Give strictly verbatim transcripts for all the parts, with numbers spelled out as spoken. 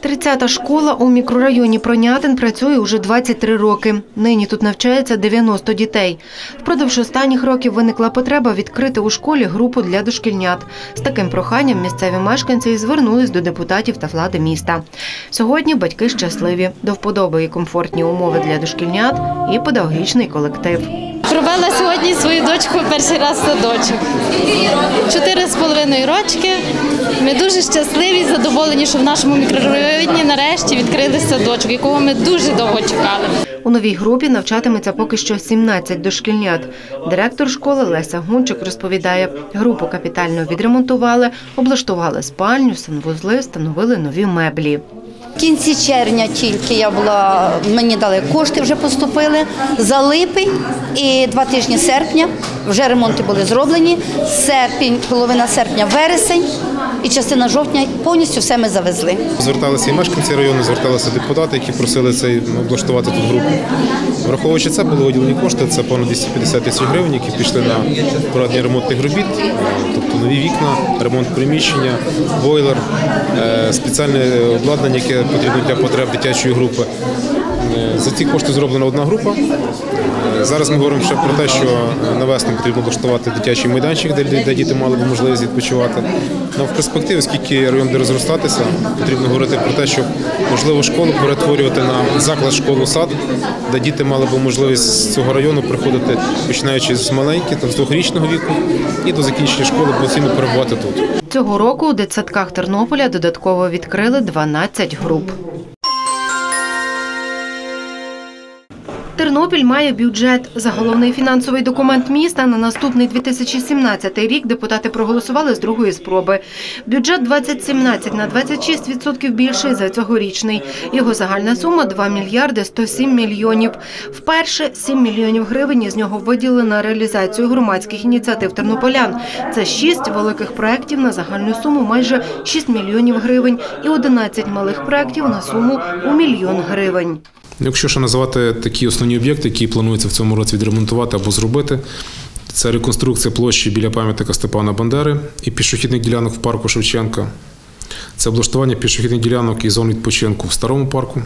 тридцята школа у мікрорайоні Пронятин працює уже двадцять три роки. Нині тут навчається дев'яносто дітей. Впродовж останніх років виникла потреба відкрити у школі групу для дошкільнят. З таким проханням місцеві мешканці звернулись до депутатів та влади міста. Сьогодні батьки щасливі. До вподоби і комфортні умови для дошкільнят і педагогічний колектив. Провела сьогодні свою дочку перший раз в садочок. Чотири з половиною рочки. Ми дуже щасливі і задоволені, що в нашому мікрорайоні нарешті відкрили садочок, якого ми дуже довго чекали. У новій групі навчатиметься поки що сімнадцять дошкільнят. Директор школи Леся Гунчик розповідає, групу капітально відремонтували, облаштували спальню, санвузли, встановили нові меблі. В кінці червня тільки я була, мені дали кошти, вже поступили, за липень і два тижні серпня вже ремонти були зроблені, серпень, половина серпня, вересень і частина жовтня, повністю все ми завезли. Зверталися і мешканці району, зверталися депутати, які просили цей, облаштувати тут групу. Враховуючи це, були виділені кошти, це понад двісті п'ятдесят тисяч гривень, які пішли на проведення ремонтних робіт, тобто нові вікна, ремонт приміщення, бойлер, спеціальне обладнання, яке потрібно для потреб дитячої групи. За ці кошти зроблена одна група. Зараз ми говоримо ще про те, що на весну потрібно облаштувати дитячий майданчик, де діти мали б можливість відпочивати. Но в перспективі, оскільки район буде розростатися, потрібно говорити про те, щоб, можливо, школу перетворювати на заклад школу-сад, де діти мали б можливість з цього району приходити, починаючи з маленьких, там, з двохрічного віку, і до закінчення школи постійно перебувати тут. Цього року у дитсадках Тернополя додатково відкрили дванадцять груп. Тернопіль має бюджет. За головний фінансовий документ міста на наступний дві тисячі сімнадцятий рік депутати проголосували з другої спроби. Бюджет двадцять сімнадцять на двадцять шість відсотків більший за цьогорічний. Його загальна сума – два мільярди сто сім мільйонів. Вперше сім мільйонів гривень із нього виділили на реалізацію громадських ініціатив тернополян. Це шість великих проєктів на загальну суму майже шість мільйонів гривень і одинадцять малих проєктів на суму у мільйон гривень. Якщо ще називати такі основні об'єкти, які планується в цьому році відремонтувати або зробити, це реконструкція площі біля пам'ятника Степана Бандери і пішохідних ділянок в парку Шевченка, це облаштування пішохідних ділянок і зон відпочинку в Старому парку,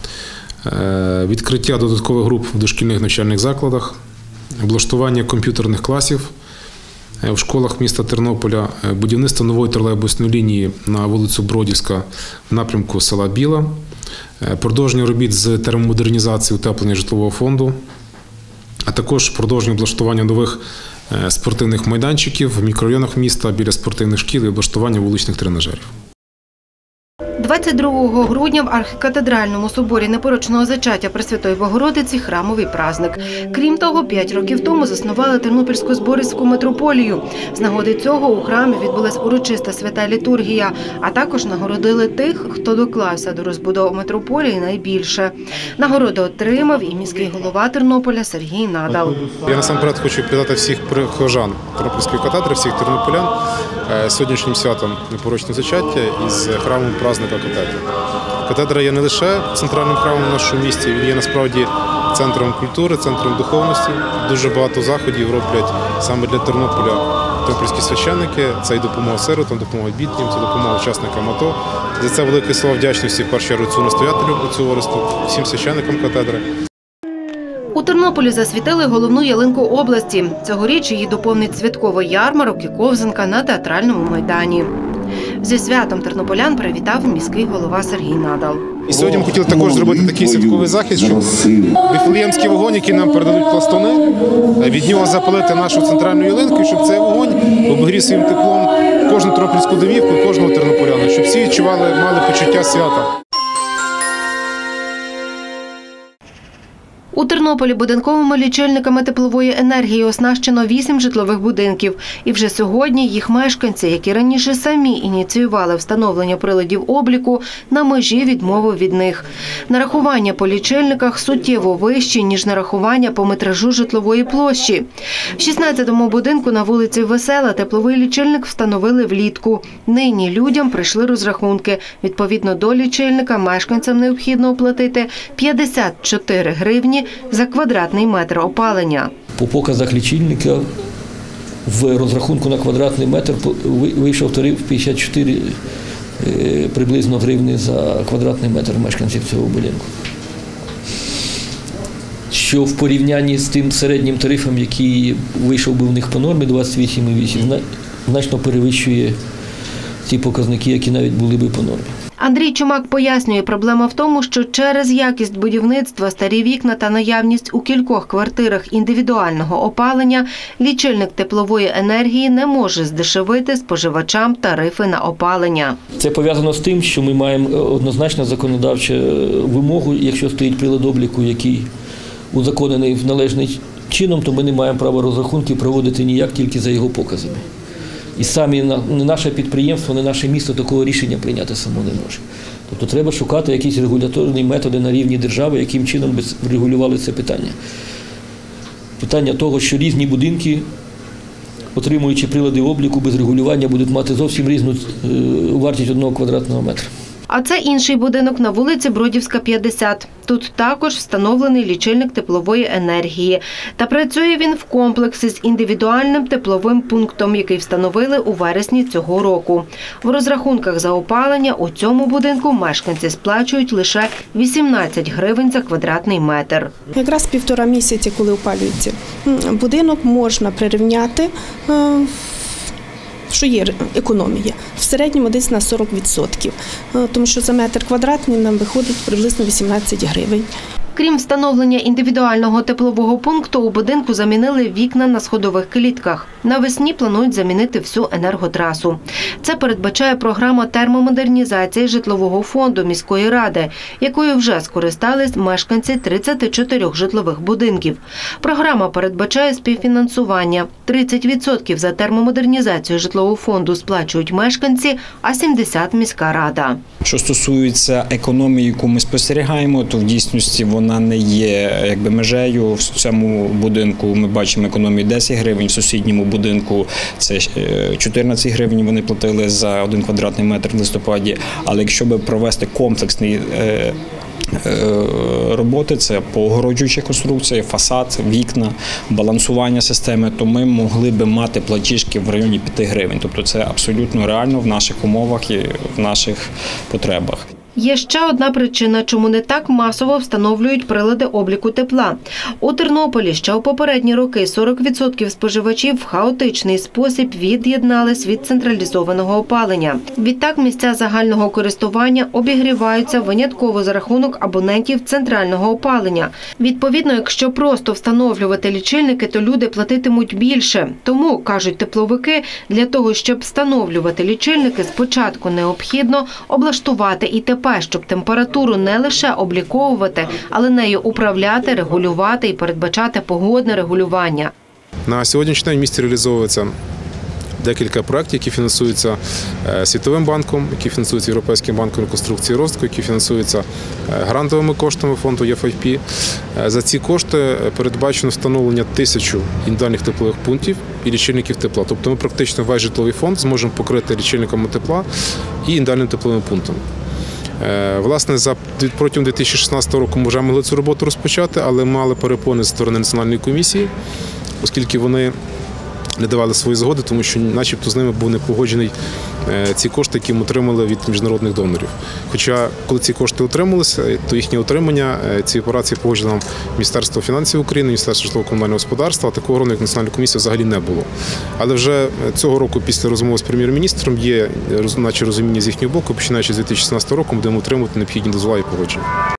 відкриття додаткових груп в дошкільних навчальних закладах, облаштування комп'ютерних класів в школах міста Тернополя, будівництво нової тролейбусної лінії на вулицю Бродівська в напрямку села Біла, продовження робіт з термомодернізації утеплення житлового фонду, а також продовження облаштування нових спортивних майданчиків в мікрорайонах міста біля спортивних шкіл і облаштування вуличних тренажерів. двадцять другого грудня в архікатедральному соборі Непорочного зачаття Пресвятої Богородиці храмовий праздник. Крім того, п'ять років тому заснували Тернопільську зборівську митрополію. З нагоди цього у храмі відбулась урочиста свята літургія, а також нагородили тих, хто доклався до розбудови митрополії найбільше. Нагороду отримав і міський голова Тернополя Сергій Надал. Я насамперед хочу привітати всіх прихожан Тернопільської катедри, всіх тернополян сьогоднішнім святом Непорочного зачаття із храмовим праздником катедри. Катедра є не лише центральним храмом в нашому місті, він є насправді центром культури, центром духовності. Дуже багато заходів роблять саме для Тернополя тернопільські священники. Це і допомога сиротам, допомога бідним, це допомога учасникам АТО. За це велике слово вдячності в першу чергу цю настоятелю цього оресту, всім священникам катедри. У Тернополі засвітили головну ялинку області. Цьогоріч її доповнить святковий ярмарок і ковзанка на театральному майдані. Зі святом тернополян привітав міський голова Сергій Надал. І сьогодні ми хотіли також зробити такий святковий захід, щоб вифлеємський вогонь, який нам передадуть пластуни, від нього запалити нашу центральну ялинку, і щоб цей вогонь обігрів своїм теплом кожну тернопільську домівку, кожного тернополяна, щоб всі відчували, мали почуття свята. У Тернополі будинковими лічильниками теплової енергії оснащено вісім житлових будинків. І вже сьогодні їх мешканці, які раніше самі ініціювали встановлення приладів обліку, на межі відмови від них. Нарахування по лічильниках суттєво вищі, ніж нарахування по метражу житлової площі. В шістнадцятому будинку на вулиці Весела тепловий лічильник встановили влітку. Нині людям прийшли розрахунки. Відповідно до лічильника мешканцям необхідно оплатити п'ятдесят чотири гривні за квадратний метр опалення. По показах лічильника в розрахунку на квадратний метр вийшов тариф п'ятдесят чотири приблизно гривни за квадратний метр мешканців цього будинку. Що в порівнянні з тим середнім тарифом, який вийшов би в них по нормі двадцять вісім цілих вісім десятих, значно перевищує ті показники, які навіть були би по нормі. Андрій Чумак пояснює, проблема в тому, що через якість будівництва, старі вікна та наявність у кількох квартирах індивідуального опалення лічильник теплової енергії не може здешевити споживачам тарифи на опалення. Це пов'язано з тим, що ми маємо однозначно законодавчу вимогу, якщо стоїть прилад обліку, який узаконений належним чином, то ми не маємо права розрахунки проводити ніяк, тільки за його показами. І самі не наше підприємство, не наше місто такого рішення прийняти само не може. Тобто треба шукати якісь регуляторні методи на рівні держави, яким чином би регулювали це питання. Питання того, що різні будинки, отримуючи прилади обліку без регулювання, будуть мати зовсім різну вартість одного квадратного метра. А це інший будинок на вулиці Бродівська, п'ятдесят. Тут також встановлений лічильник теплової енергії. Та працює він в комплексі з індивідуальним тепловим пунктом, який встановили у вересні цього року. В розрахунках за опалення у цьому будинку мешканці сплачують лише вісімнадцять гривень за квадратний метр. Якраз півтора місяці, коли опалюється будинок, можна прирівняти, що є економія. В середньому десь на сорок відсотків, тому що за метр квадратний нам виходить приблизно вісімнадцять гривень. Крім встановлення індивідуального теплового пункту, у будинку замінили вікна на сходових клітках. Навесні планують замінити всю енерготрасу. Це передбачає програма термомодернізації житлового фонду міської ради, якою вже скористались мешканці тридцяти чотирьох житлових будинків. Програма передбачає співфінансування. тридцять відсотків за термомодернізацію житлового фонду сплачують мешканці, а сімдесят відсотків – міська рада. Що стосується економії, яку ми спостерігаємо, то в дійсності вона не є якби межею. В цьому будинку ми бачимо економію десять гривень, в сусідньому будинку це чотирнадцять гривень вони платили за один квадратний метр в листопаді. Але якщо би провести комплексний роботи, це поогороджуюча конструкція, фасад, вікна, балансування системи, то ми могли би мати платіжки в районі п'яти гривень. Тобто це абсолютно реально в наших умовах і в наших потребах. Є ще одна причина, чому не так масово встановлюють прилади обліку тепла. У Тернополі ще у попередні роки сорок відсотків споживачів в хаотичний спосіб від'єднались від централізованого опалення. Відтак місця загального користування обігріваються винятково за рахунок абонентів центрального опалення. Відповідно, якщо просто встановлювати лічильники, то люди платитимуть більше. Тому, кажуть тепловики, для того, щоб встановлювати лічильники, спочатку необхідно облаштувати і ТП, щоб температуру не лише обліковувати, але нею управляти, регулювати і передбачати погодне регулювання. На сьогоднішній день в місті реалізовується декілька проєктів, які фінансуються Світовим банком, які фінансуються Європейським банком реконструкції і розвитку, які фінансуються грантовими коштами фонду Є Еф Ай Пі. За ці кошти передбачено встановлення тисячі індивідуальних теплових пунктів і лічильників тепла. Тобто ми практично весь житловий фонд зможемо покрити лічильниками тепла і індивідуальним тепловим пунктом. Власне, за протягом дві тисячі шістнадцятого року ми вже могли цю роботу розпочати, але мали перепони з сторони Національної комісії, оскільки вони не давали свої згоди, тому що начебто з ними був не погоджений ці кошти, які ми отримали від міжнародних донорів. Хоча, коли ці кошти отрималися, то їхнє отримання, ці операції погоджено нам Міністерство фінансів України, Міністерство житлово-комунального господарства, а такого органу, як Національна комісія, взагалі не було. Але вже цього року, після розмови з прем'єр-міністром, є наче розуміння з їхнього боку, починаючи з дві тисячі шістнадцятого року, ми будемо отримувати необхідні дозволи і погодження.